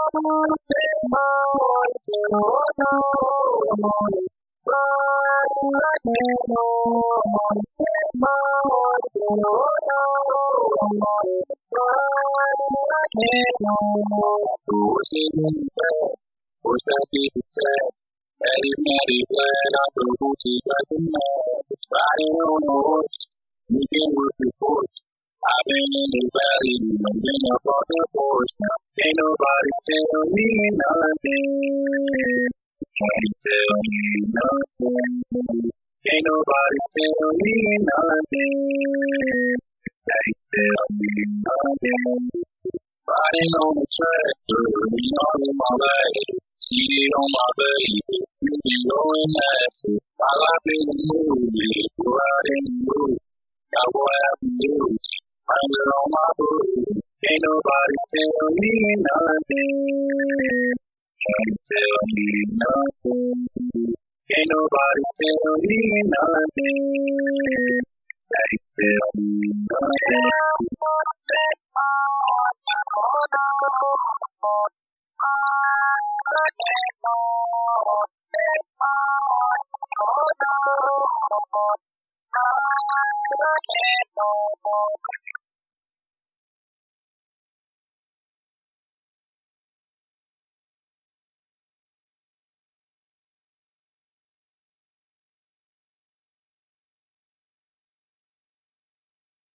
What's that people say? Eddie, Eddie, glad I do Gucci like a man. Riding on the horse, you can work your force. I've been in the valley, I've been up on the force. Ain't nobody tell me nothing. Can't tell me nothing. Ain't nobody tell me nothing. Can't tell me nothing. Riding on the track, leaning on my leg. Cheated on my baby, you be going nasty. My life is a movie, go out in the movie. Got what happened to you? I'm on my booty. Ain't nobody tell me nothing. Can't tell me nothing. Ain't nobody tell me nothing. Can't tell me nothing.